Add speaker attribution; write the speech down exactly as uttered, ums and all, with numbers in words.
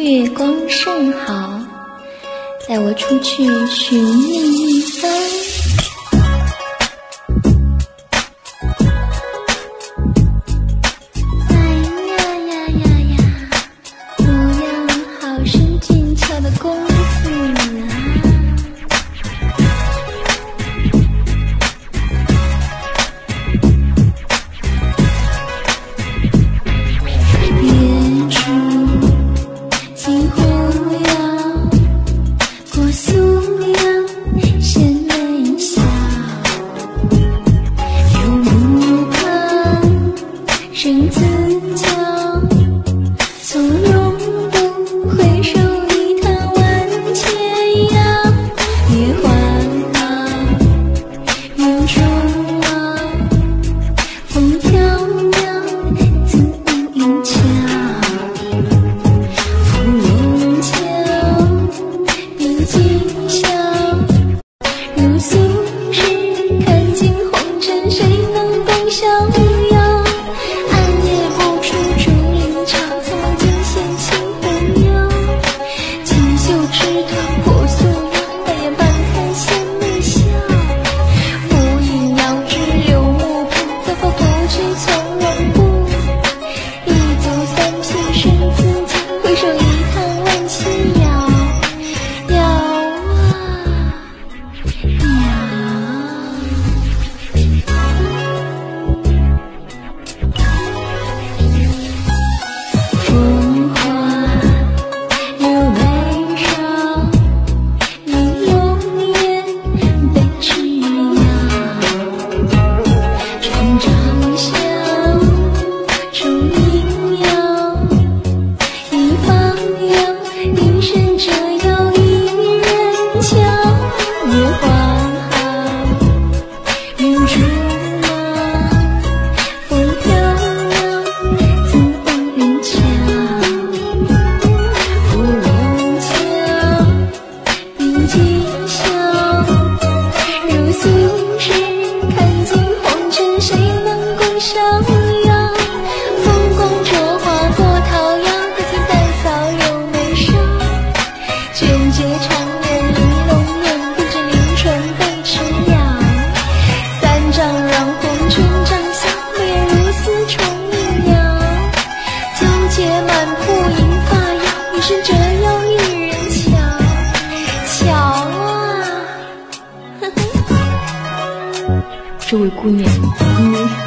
Speaker 1: 月光甚好，带我出去寻觅一番。哎呀呀呀呀，模样好生俊俏的公子啊！远处金湖摇，过苏阳深泪笑。入木旁生自娇，从容不回首，一叹万千摇。月环好，云中望，风飘渺，自无影桥。芙蓉桥，冰今宵。如素日，看尽红尘，谁能共逍遥？暗夜不出竹林潮，苍茫尽现清风摇。锦绣池塘破素腰，半眼半开衔眉笑。浮影遥知柳木畔，早发不知从容不。一足三品身自强，回首一叹万千摇。摇啊风花柳眉梢，玲珑眼，被枝摇。春长笑，竹影摇，一方摇，一身折腰一人瞧。月环好，云中望，风飘渺，自无影桥。芙蓉桥，冰今宵。如素日，看尽红尘，谁能共逍遥？风光灼花过桃夭，可听带草有眉梢。卷睫长眼玲珑眼，不知临春被枝摇。三丈让红春长笑，面如丝虫鸣鸟。皎洁满铺银发摇，一身折腰一人瞧。瞧啊，呵呵，这位姑娘，你